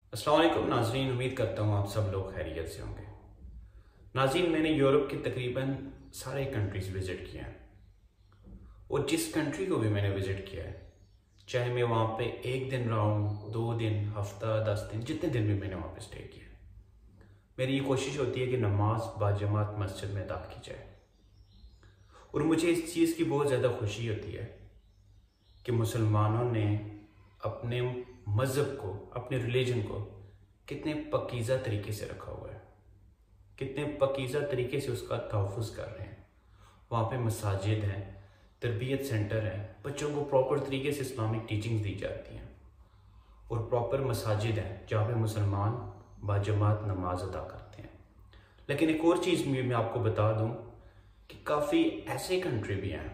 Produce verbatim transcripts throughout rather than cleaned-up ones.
अस्सलाम वालेकुम नाज़रीन, उम्मीद करता हूँ आप सब लोग खैरियत से होंगे। नाज़रीन, मैंने यूरोप के तकरीबन सारे कंट्रीज़ विज़िट किए हैं और जिस कंट्री को भी मैंने विज़िट किया है, चाहे मैं वहाँ पे एक दिन रहा हूँ, दो दिन, हफ्ता, दस दिन, जितने दिन भी मैंने वहाँ पे स्टे किया, मेरी ये कोशिश होती है कि नमाज बाजमात मस्जिद में अदा की जाए। और मुझे इस चीज़ की बहुत ज़्यादा खुशी होती है कि मुसलमानों ने अपने मज़हब को, अपने रिलीजन को कितने पकीज़ा तरीके से रखा हुआ है, कितने पकीज़ा तरीके से उसका तहफ़्फ़ुज़ कर रहे हैं। वहाँ पे मसाजिद हैं, तरबियत सेंटर हैं, बच्चों को प्रॉपर तरीके से इस्लामिक टीचिंग्स दी जाती हैं और प्रॉपर मसाजिद हैं जहाँ पे मुसलमान बाजमात नमाज अदा करते हैं। लेकिन एक और चीज़ मैं आपको बता दूँ कि काफ़ी ऐसे कंट्री भी हैं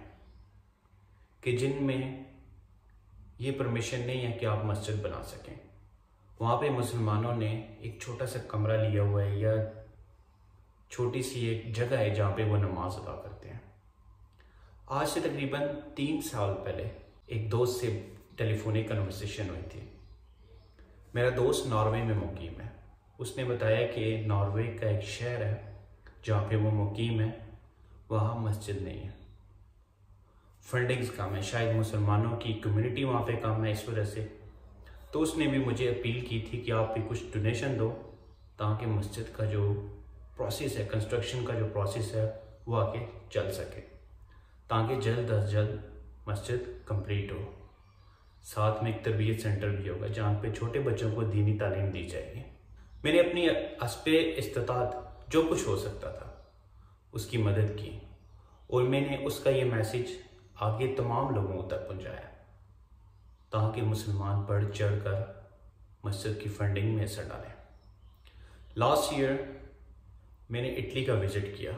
कि जिनमें ये परमिशन नहीं है कि आप मस्जिद बना सकें। वहाँ पे मुसलमानों ने एक छोटा सा कमरा लिया हुआ है या छोटी सी एक जगह है जहाँ पे वो नमाज अदा करते हैं। आज से तकरीबन तीन साल पहले एक दोस्त से टेलीफोनिक कन्वर्सेशन हुई थी। मेरा दोस्त नॉर्वे में मुकीम है। उसने बताया कि नॉर्वे का एक शहर है जहाँ पे वो मुकीम है, वहाँ मस्जिद नहीं है, फंडिंग्स कम है, शायद मुसलमानों की कम्युनिटी वहाँ पे कम है इस वजह से। तो उसने भी मुझे अपील की थी कि आप भी कुछ डोनेशन दो ताकि मस्जिद का जो प्रोसेस है, कंस्ट्रक्शन का जो प्रोसेस है, वो आगे चल सके, ताकि जल्द अज जल्द मस्जिद कंप्लीट हो। साथ में एक तरबियत सेंटर भी होगा जहाँ पे छोटे बच्चों को दीनी तालीम दी जाएगी। मैंने अपनी हस्बे इस्तिताअत जो कुछ हो सकता था उसकी मदद की और मैंने उसका ये मैसेज आगे तमाम लोगों तक पहुँचाया ताकि मुसलमान बढ़ चढ़ कर मस्जिद की फंडिंग में हिस्सा डालें। लास्ट ईयर मैंने इटली का विज़िट किया।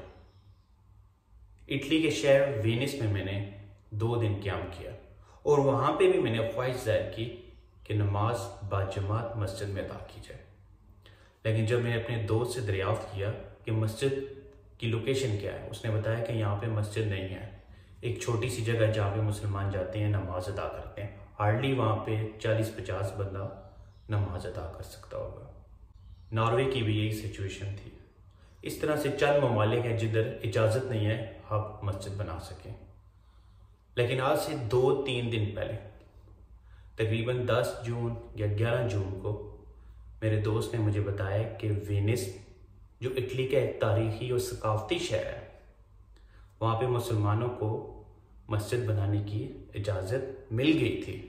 इटली के शहर वेनिस में मैंने दो दिन क़याम किया और वहाँ पे भी मैंने ख्वाहिश ज़ाहिर की कि नमाज बाजमात मस्जिद में अदा की जाए। लेकिन जब मैंने अपने दोस्त से दरियाफ्त किया कि मस्जिद की लोकेशन क्या है, उसने बताया कि यहाँ पे मस्जिद नहीं है, एक छोटी सी जगह जहाँ पे मुसलमान जाते हैं, नमाज अदा करते हैं। हार्डली वहाँ पे चालीस पचास बंदा नमाज अदा कर सकता होगा। नॉर्वे की भी यही सिचुएशन थी। इस तरह से चंद ममालिक हैं जिधर इजाज़त नहीं है आप मस्जिद बना सकें। लेकिन आज से दो तीन दिन पहले तकरीबन दस जून या ग्यारह जून को मेरे दोस्त ने मुझे बताया कि वेनिस जो इटली का एक तारीखी और सकाफती शहर है, वहाँ पे मुसलमानों को मस्जिद बनाने की इजाज़त मिल गई थी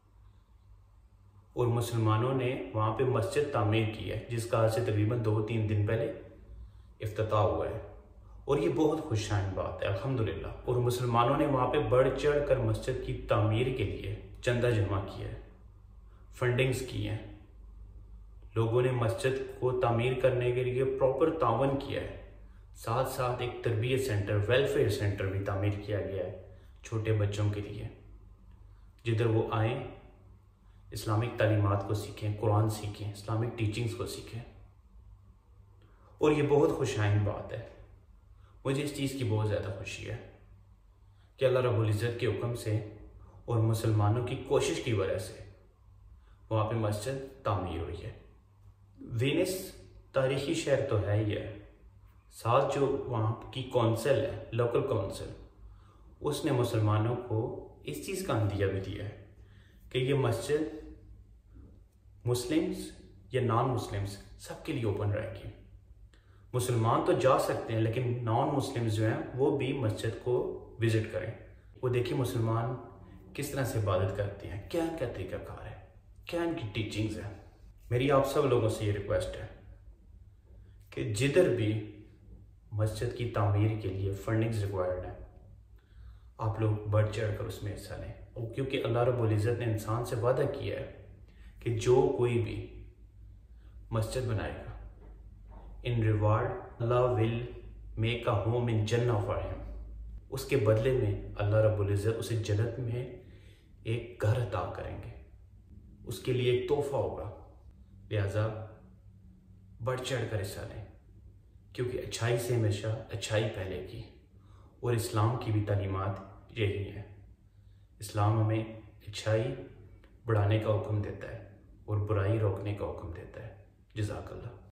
और मुसलमानों ने वहाँ पे मस्जिद तामीर की है जिसका आज से तकरीबन दो तीन दिन पहले इफ्तिताह हुआ है और ये बहुत खुशाइन बात है, अल्हम्दुलिल्लाह। और मुसलमानों ने वहाँ पे बढ़ चढ़ कर मस्जिद की तामीर के लिए चंदा जमा किया है, फंडिंग्स की हैं, लोगों ने मस्जिद को तामीर करने के लिए प्रॉपर तावन किया है। साथ साथ एक तरबियत सेंटर, वेलफेयर सेंटर भी तामीर किया गया है छोटे बच्चों के लिए, जिधर वो आएँ, इस्लामिक तालीमात को सीखें, कुरान सीखें, इस्लामिक टीचिंग्स को सीखें। और ये बहुत खुशाइन बात है। मुझे इस चीज़ की बहुत ज़्यादा खुशी है कि अल्लाह रब्बुल इज़्ज़त के हुक्म से और मुसलमानों की कोशिश की वजह से वहाँ पे मस्जिद तामीर हुई है। वेनिस तारीखी शहर तो है ही है, साथ जो वहाँ की कौंसिल है, लोकल कौंसिल, उसने मुसलमानों को इस चीज़ का अंदिया भी दिया है कि ये मस्जिद मुस्लिम्स या नॉन मुस्लिम्स सबके लिए ओपन रहेगी। मुसलमान तो जा सकते हैं लेकिन नॉन मुस्लिम्स जो हैं वो भी मस्जिद को विज़िट करें। वो देखिए मुसलमान किस तरह से इबादत करते हैं, क्या इनका तरीक़ाकार है, क्या इनकी टीचिंग्स है। मेरी आप सब लोगों से ये रिक्वेस्ट है कि जिधर भी मस्जिद की तामीर के लिए फंडिंग्स रिक्वायर्ड है, आप लोग बढ़ चढ़ कर उसमें हिस्सा लें। और क्योंकि अल्लाह रब्बुल इज़्ज़त ने इंसान से वादा किया है कि जो कोई भी मस्जिद बनाएगा, in reward Allah will make a home in Jannah for him, उसके बदले में अल्लाह रब्बुल इज़्ज़त उसे जन्नत में एक घर अता करेंगे, उसके लिए एक तोहफा होगा। लिहाजा बढ़ चढ़ कर हिस्सा लें, क्योंकि अच्छाई से हमेशा अच्छाई फैलेगी और इस्लाम की भी तालीमात यही है। इस्लाम हमें अच्छाई बढ़ाने का हुक्म देता है और बुराई रोकने का हुक्म देता है। जज़ाकल्लाह।